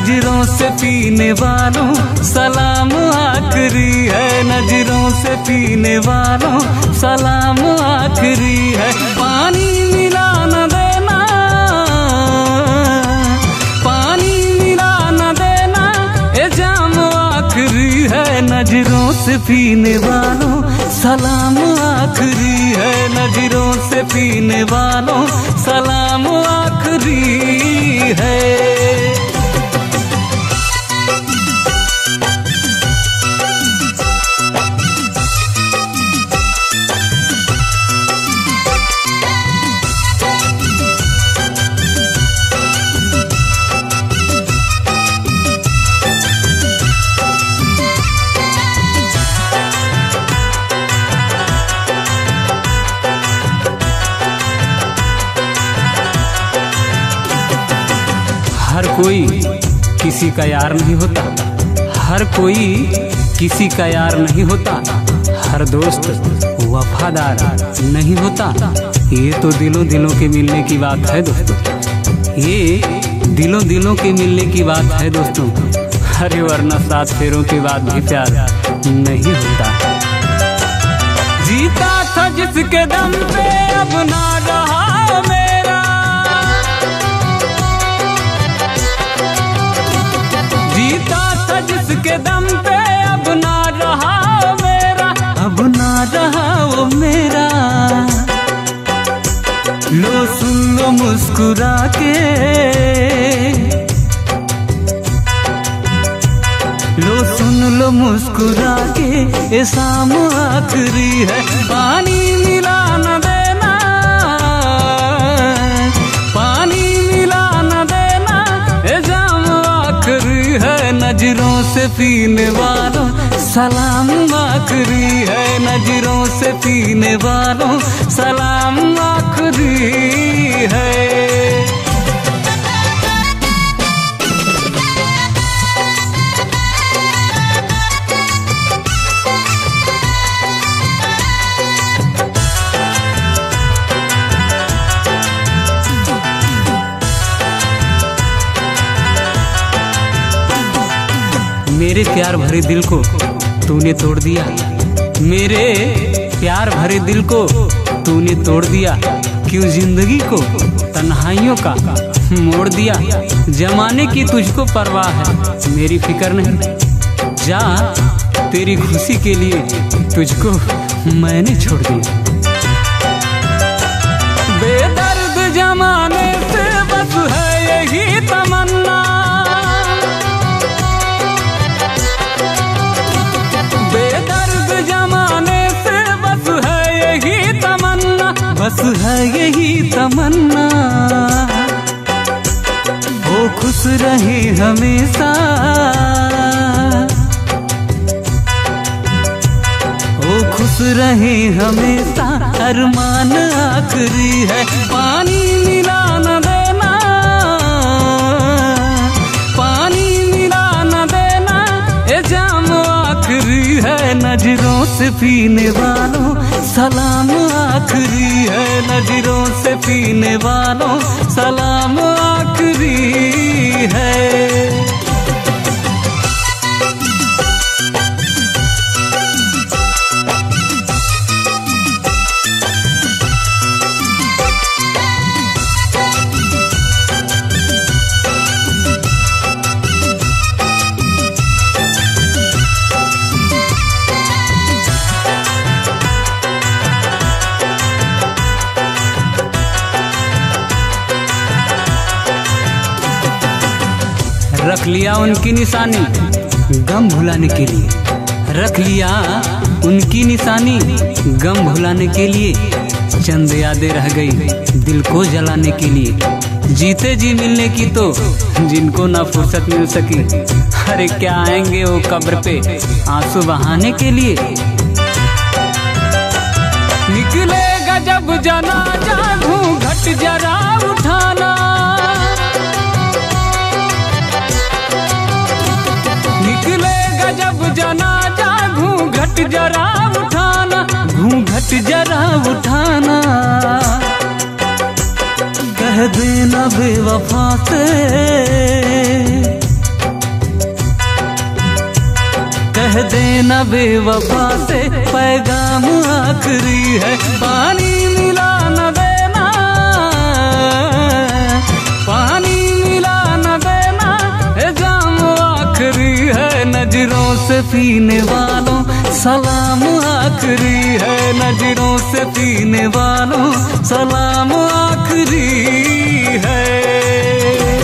नजरों से पीने वालों सलाम आखिरी है, नजरों से पीने वालों सलाम आखिरी है। पानी मिला न देना, पानी मिला न देना, ये जाम आखिरी है, नजरों से पीने वालों सलाम आखिरी है, नजरों से पीने वालों सलाम आखिरी है। हर कोई किसी का यार नहीं होता, हर कोई किसी का यार नहीं होता, हर दोस्त वफादार नहीं होता। ये तो दिलों दिलों के मिलने की बात है दोस्तों, ये दिलों दिलों के मिलने की बात है दोस्तों। अरे वरना 7 फेरों के बाद भी प्यार नहीं होता। जीता था जिसके दम पे अब ना रहा मेरा, जीता था जिसके दम पे अब ना रहा मेरा, अब ना रहा वो मेरा। लो सुन लो मुस्कुरा के, लो सुन लो मुस्कुरा के, ये शाम आखिरी है। पानी मिला न देना, पानी मिला न देना, ये जाम आखिरी है, नजरों से पीने वालों सलाम आखिरी है, नजरों से पीने वालों सलाम आखिरी है। मेरे प्यार भरे दिल को तूने तोड़ दिया, मेरे प्यार भरे दिल को तूने तोड़ दिया। क्यों जिंदगी को तन्हाइयों का मोड़ दिया। जमाने की तुझको परवाह है, मेरी फिक्र नहीं। जा तेरी खुशी के लिए तुझको मैंने छोड़ दिया। बेदर्द जमाने से बस है यही तमन्ना, बेदर्द जमाने से बस है यही तमन्ना, बस है यही तमन्ना। वो खुश रहे हमेशा, वो खुश रहे हमेशा, अरमान आखिरी है। पानी मिला न देना, पानी मिला न देना, ये जाम आखिरी है, नजरों से पीने वालों सलाम आखिरी है, नजरों से पीने वालों सलाम आखिरी है। रख लिया उनकी निशानी गम भुलाने के लिए, रख लिया उनकी निशानी गम भुलाने के लिए। चंद यादें रह गई दिल को जलाने के लिए। जीते जी मिलने की तो जिनको ना फुर्सत मिल सकी, अरे क्या आएंगे वो कब्र पे आंसू बहाने के लिए। निकलेगा जब जनाजा घूंघट जरा उठाना, निकलेगा जब जनाजा घूंघट जरा उठाना, घूंघट जरा उठाना। कह देना बेवफा से, कह देना बेवफा से पैगाम आखिरी है। पानी मिला न देना, पानी मिला न देना, ये जाम आखिरी है। नजरों से पीने वालों सलाम आखिरी है। नजरों से पीने वालों सलाम आखिरी है।